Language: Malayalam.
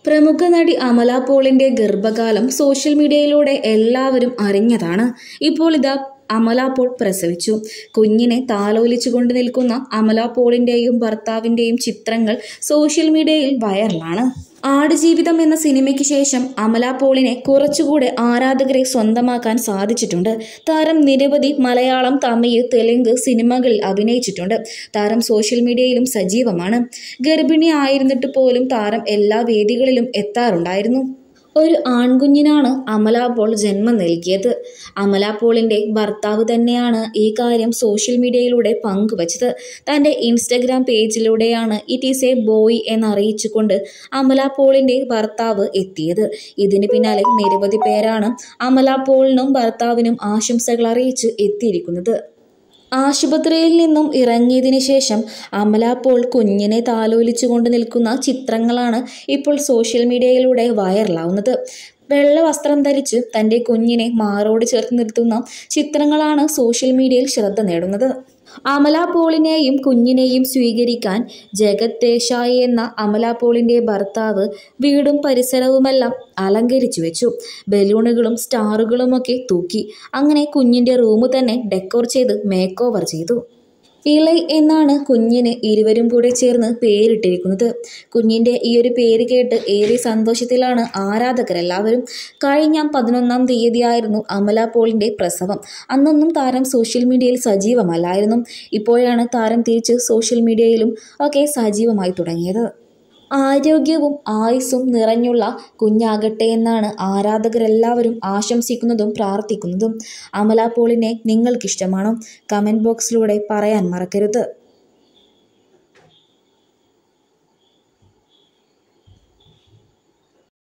പ്രമുഖ നടി അമല പോളിന്റെ ഗർഭകാലം സോഷ്യൽ മീഡിയയിലൂടെ എല്ലാവരും അറിഞ്ഞതാണ്. ഇപ്പോൾ ഇതാ അമല പോൾ പ്രസവിച്ചു. കുഞ്ഞിനെ താലോലിച്ചുകൊണ്ട് നിൽക്കുന്ന അമല പോളിന്റെയും ഭർത്താവിന്റെയും ചിത്രങ്ങൾ സോഷ്യൽ മീഡിയയിൽ വൈറലാണ്. ആടുജീവിതം എന്ന സിനിമയ്ക്ക് ശേഷം അമല പോളിനെ കുറച്ചുകൂടെ ആരാധകരെ സ്വന്തമാക്കാൻ സാധിച്ചിട്ടുണ്ട്. താരം നിരവധി മലയാളം, തമിഴ്, തെലുങ്ക് സിനിമകളിൽ അഭിനയിച്ചിട്ടുണ്ട്. താരം സോഷ്യൽ മീഡിയയിലും സജീവമാണ്. ഗർഭിണി ആയിരുന്നിട്ട് പോലും താരം എല്ലാ വേദികളിലും എത്താറുണ്ടായിരുന്നു. ഒരു ആൺകുഞ്ഞിനാണ് അമല പോൾ ജന്മം നൽകിയത്. അമല പോളിന്റെ ഭർത്താവ് തന്നെയാണ് ഈ കാര്യം സോഷ്യൽ മീഡിയയിലൂടെ പങ്കുവച്ചത്. തന്റെ ഇൻസ്റ്റഗ്രാം പേജിലൂടെയാണ് ഇറ്റ് ഈസ് എ ബോയ് എന്നറിയിച്ചുകൊണ്ട് അമല പോളിന്റെ ഭർത്താവ് എത്തിയത്. ഇതിന് പിന്നാലെ നിരവധി പേരാണ് അമല പോളിനും ഭർത്താവിനും ആശംസകൾ അറിയിച്ച് എത്തിയിരിക്കുന്നത്. ആശുപത്രിയിൽ നിന്നും ഇറങ്ങിയതിനു ശേഷം അമല പോൾ കുഞ്ഞിനെ താലോലിച്ചുകൊണ്ട് നിൽക്കുന്ന ചിത്രങ്ങളാണ് ഇപ്പോൾ സോഷ്യൽ മീഡിയയിലൂടെ വൈറലാവുന്നത്. വെള്ള വസ്ത്രം ധരിച്ച് തൻ്റെ കുഞ്ഞിനെ മാറോട് ചേർത്ത് നിർത്തുന്ന ചിത്രങ്ങളാണ് സോഷ്യൽ മീഡിയയിൽ ശ്രദ്ധ നേടുന്നത്. അമല പോളിനെയും കുഞ്ഞിനെയും സ്വീകരിക്കാൻ ജഗത് ദേശായി എന്ന അമല പോളിന്റെ ഭർത്താവ് വീടും പരിസരവുമെല്ലാം അലങ്കരിച്ചു വെച്ചു. ബലൂണുകളും സ്റ്റാറുകളുമൊക്കെ തൂക്കി. അങ്ങനെ കുഞ്ഞിന്റെ റൂം തന്നെ ഡെക്കോർ ചെയ്ത് മേക്ക് ഓവർ ചെയ്തു. ഇളൈ എന്നാണ് കുഞ്ഞിന് ഇരുവരും കൂടെ ചേർന്ന് പേരിട്ടിരിക്കുന്നത്. കുഞ്ഞിന്റെ ഈ ഒരു പേര് കേട്ട് ഏറെ സന്തോഷത്തിലാണ് ആരാധകരെല്ലാവരും. കഴിഞ്ഞ 11-ാം തീയതിയായിരുന്നു അമല പോളിന്റെ പ്രസവം. അന്നൊന്നും താരം സോഷ്യൽ മീഡിയയിൽ സജീവമല്ലായിരുന്നു. ഇപ്പോഴാണ് താരം തിരിച്ച് സോഷ്യൽ മീഡിയയിലും ഒക്കെ സജീവമായി തുടങ്ങിയത്. ആരോഗ്യവും ആയുസ്സും നിറഞ്ഞുള്ള കുഞ്ഞാകട്ടെ എന്നാണ് ആരാധകരെല്ലാവരും ആശംസിക്കുന്നതും പ്രാർത്ഥിക്കുന്നതും. അമല പോളിനെ നിങ്ങൾക്കിഷ്ടമാണോ? കമൻറ്റ് ബോക്സിലൂടെ പറയാൻ മറക്കരുത്.